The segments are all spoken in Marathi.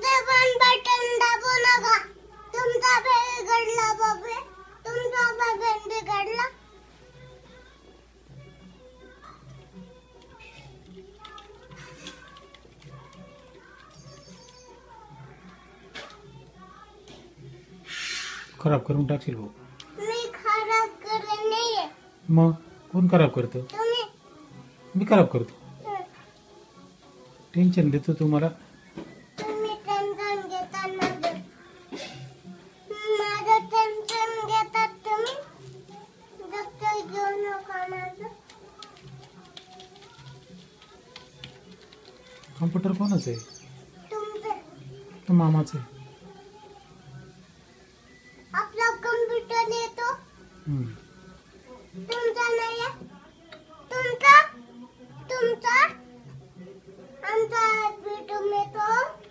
कोणते पण बटन दाबू नका. तुमचा बैल बिघडला बाबे. तुमचा बैल बिघडला. खराब करून टाकशील भाऊ. मी खराब करत नाहीये. मग कोण खराब करतो? तुम्ही. मी खराब करतो. टेन्शन देतो तुम्हाला. तुम्ही टेन्शन घेता माझं. माझं टेन्शन घेतात तुम्ही. दप्तर घेऊ नका माझं. कॉम्प्युटर कोणाचं आहे? तुमचं. मामाचं आहे. आपला कम्प्युटर येतो. तुमचा नाही आहे. तुमचा तुमचा आमचा बेडरूम येतो.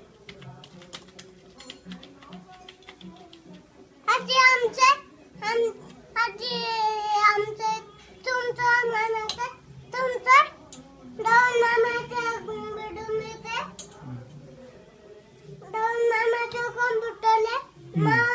आजी आमचे आजी आमचे तुमचा मामाचा तुमचा दोन मामाचा बेडरूम येते. दोन मामाचा कम्प्युटर आहे.